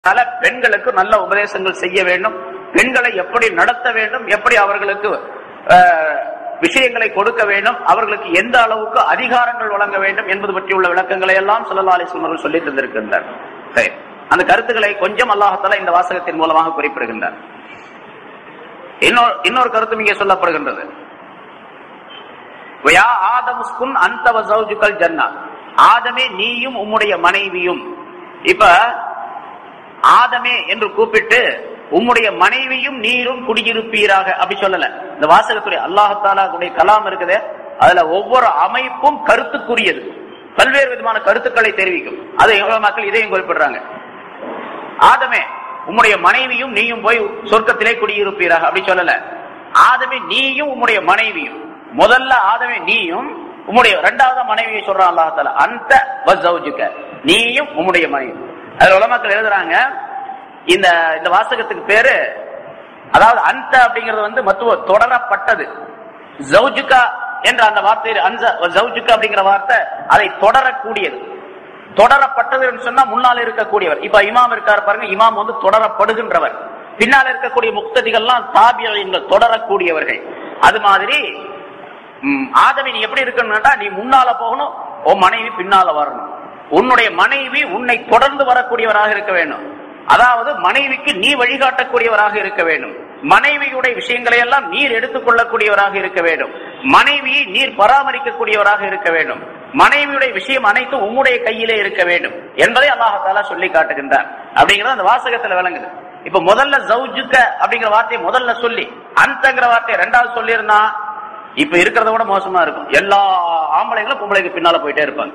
பெண்களுக்கு நல்ல உபதேசங்கள் செய்ய வேண்டும், பெண்களை எப்படி நடத்த வேண்டும், எப்படி அவர்களுக்கு விஷயங்களை கொடுக்க வேண்டும், அவர்களுக்கு எந்த அளவுக்கு அதிகாரங்கள் வழங்க வேண்டும் என்பது பற்றியுள்ள விளக்கங்களை எல்லாம் ஸல்லல்லாஹு அலைஹி வஸல்லம் அவர்கள் சொல்லி தந்திருக்கின்றார். அந்த கருத்துக்களை கொஞ்சம் அல்லாஹ் தஆலா இந்த வாசகத்தின் மூலமாக குறிப்பிடுகின்றார். இன்னொரு கருத்தும் இங்கே சொல்லப்படுகின்றது. யா ஆதமுஸ்குன் அன்த வ ஸௌஜுகல் ஜன்னah, ஆதமே நீயும் உம்முடைய மனைவியும். இப்ப ஆதமே என்று கூப்பிட்டு உம்முடைய மனைவியும் நீரும் குடியிருப்பீராக அப்படி சொல்லல. இந்த வாசகத்துடைய அல்லாஹ் தஆலாவுடைய கலாம் இருக்குது, அதுல ஒவ்வொரு அமைப்பும் கருத்துக்குரியது, பல்வேறு விதமான கருத்துக்களை தெரிவிக்கும். அதை மக்கள் இதையும் குறிப்பிடுறாங்க. ஆதமே உம்முடைய மனைவியும் நீயும் போய் சொர்க்கத்திலே குடியிருப்பீராக அப்படி சொல்லல. ஆதமே நீயும் உம்முடைய மனைவியும், முதல்ல ஆதமே நீயும் உம்முடைய இரண்டாவது மனைவியை சொல்றான் அல்லாஹ் தஆலா, அன்த வ ஸௌஜுக, நீயும் உம்முடைய மனைவி. அதுல உலமாக்கள் எழுதுறாங்க, இந்த வாசகத்துக்கு பேரு, அதாவது அந்த அப்படிங்கிறது மத்துவ தொடரப்பட்டது. ஸௌஜுகா என்ற அந்த வார்த்தை, ஸௌஜுகா அப்படிங்கிற வார்த்தை அதை தொடரக்கூடியது. தொடரப்பட்டது என்று சொன்னா முன்னால் இருக்கக்கூடியவர். இப்ப இமாம் இருக்காரு பாருங்க, இமாம் தொடரப்படுகின்றவர். பின்னால் இருக்கக்கூடிய முக்ததிகள்லாம் தாபியீன்கள், தொடரக்கூடியவர்கள். அது மாதிரி ஆதமே நீ எப்படி இருக்கணும்னா, நீ முன்னால போகணும், உன் மனைவி பின்னால வரணும். உன்னுடைய மனைவி உன்னை தொடர்ந்து வரக்கூடியவராக இருக்க வேண்டும். அதாவது மனைவிக்கு நீ வழிகாட்டக்கூடியவராக இருக்க வேண்டும். மனைவியுடைய விஷயங்களை எல்லாம் நீர் எடுத்துக்கொள்ளக்கூடியவராக இருக்க வேண்டும். மனைவியை நீர் பராமரிக்கக்கூடியவராக இருக்க வேண்டும். மனைவியுடைய விஷயம் அனைத்தும் உம்முடைய கையிலே இருக்க வேண்டும் என்பதை அல்லாஹ் தஆலா சொல்லி காட்டுகின்றார். அப்படிங்கிறது அந்த வாசகத்துல விளங்குது. இப்ப முதல்ல ஸௌஜுக அப்படிங்கிற வார்த்தையை முதல்ல சொல்லி அந்தங்கிற வார்த்தையை இரண்டாவது சொல்லி இருந்தா இப்ப இருக்கிறத விட மோசமா இருக்கும். எல்லா ஆம்பளைங்களும் பொம்பளைக்கு பின்னால போயிட்டே இருப்பாங்க.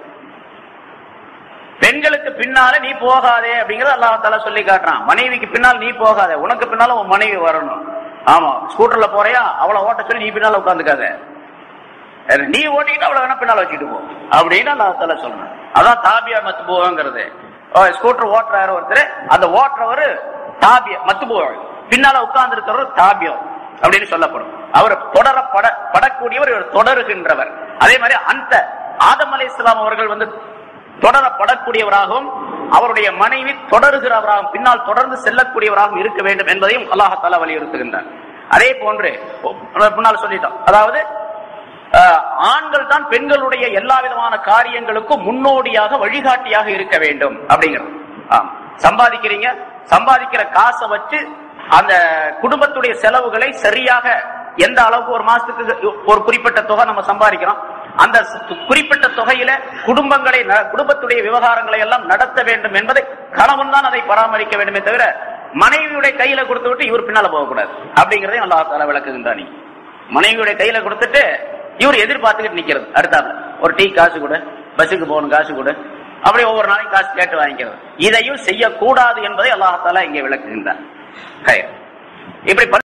பெண்களுக்கு பின்னால நீ போகாதே அப்படிங்கறது அல்லாஹ் தஆலா சொல்லி காட்டுறான். மனைவிக்கு பின்னால் நீ போகாதே, உனக்கு பின்னால உன் மனைவி வரணும். ஆமா, ஸ்கூட்டர்ல போறியா, அவளை ஓட்ட சொல்லி நீ பின்னால உட்காந்துக்காத, நீ ஓட்டிக்கிட்டு அவளை வேணா பின்னால வச்சுட்டு போ அப்படின்னு அல்லாஹ் தஆலா சொல்றான். அதான் தாபியா மத்பூங்கிறது. ஸ்கூட்டர் ஓட்டுறாரு ஒருத்தர், அந்த ஓட்டுறவர் தாபியா மத்பூ, பின்னால உட்கார்ந்து இருக்கிறவர் தாபியா அப்படின்னு சொல்லப்படும். அவர் தொடரப்படக்கூடியவர், இவர் தொடருகின்றவர். அதே மாதிரி அந்த ஆதம் அலைஹிஸ்ஸலாம் அவர்கள் தொடரப்படக்கூடியவராகவும் அவருடைய மனைவி தொடருகிறவராகவும் பின்னால் தொடர்ந்து செல்லக்கூடியவராகவும் இருக்க வேண்டும் என்பதையும் அல்லாஹ் தஆலா வலியுறுத்துகின்றார். அதே போன்று முன்னால் சொல்லிட்டோம், அதாவது ஆண்கள் தான் பெண்களுடைய எல்லா விதமான காரியங்களுக்கும் முன்னோடியாக வழிகாட்டியாக இருக்க வேண்டும் அப்படிங்கிறது. சம்பாதிக்கிறீங்க, சம்பாதிக்கிற காசை வச்சு அந்த குடும்பத்துடைய செலவுகளை சரியாக எந்த அளவுக்கு ஒரு மாசத்துக்கு ஒரு குறிப்பிட்ட தொகை நம்ம சம்பாதிக்கிறோம், அந்த குறிப்பிட்ட தொகையில குடும்பத்துடைய விவகாரங்களை எல்லாம் நடத்த வேண்டும் என்பதை கணவன் தான் அதை பராமரிக்க வேண்டுமே தவிர மனைவியுடைய கையில கொடுத்து விட்டு இவர் பின்னால போகக்கூடாது அப்படிங்கறதை அல்லாஹ் தஆலா விளக்குகின்றான். மனைவியுடைய கையில கொடுத்துட்டு இவர் எதிர்பார்த்துக்கிட்டு நிக்கிறது, அடுத்தாப்புல ஒரு டீ காசு கூட, பஸ்ஸுக்கு போகணும் காசு கூட, அப்படி ஒவ்வொரு நாளைக்கு காசு கேட்டு வாங்கிக்கிறது. இதையும் செய்யக்கூடாது என்பதை அல்லாஹ் தஆலா இங்கே விளக்குகின்றான். இப்படி